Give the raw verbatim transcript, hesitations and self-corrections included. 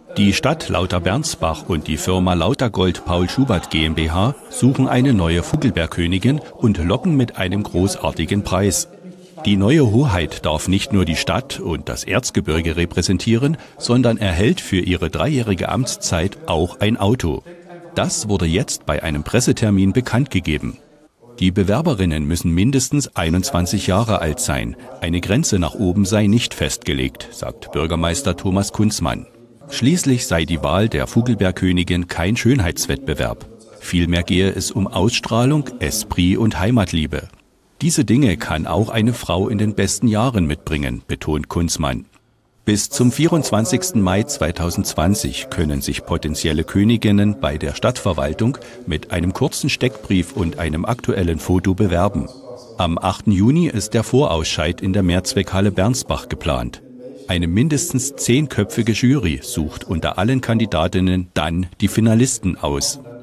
Die Stadt Lauterbernsbach und die Firma Lautergold Paul Schubert GmbH suchen eine neue Vogelbeerkönigin und locken mit einem großartigen Preis. Die neue Hoheit darf nicht nur die Stadt und das Erzgebirge repräsentieren, sondern erhält für ihre dreijährige Amtszeit auch ein Auto. Das wurde jetzt bei einem Pressetermin bekannt gegeben. Die Bewerberinnen müssen mindestens einundzwanzig Jahre alt sein. Eine Grenze nach oben sei nicht festgelegt, sagt Bürgermeister Thomas Kunzmann. Schließlich sei die Wahl der Vogelbeerkönigin kein Schönheitswettbewerb. Vielmehr gehe es um Ausstrahlung, Esprit und Heimatliebe. Diese Dinge kann auch eine Frau in den besten Jahren mitbringen, betont Kunzmann. Bis zum vierundzwanzigsten Mai zweitausendzwanzig können sich potenzielle Königinnen bei der Stadtverwaltung mit einem kurzen Steckbrief und einem aktuellen Foto bewerben. Am achten Juni ist der Vorausscheid in der Mehrzweckhalle Bernsbach geplant. Eine mindestens zehnköpfige Jury sucht unter allen Kandidatinnen dann die Finalisten aus.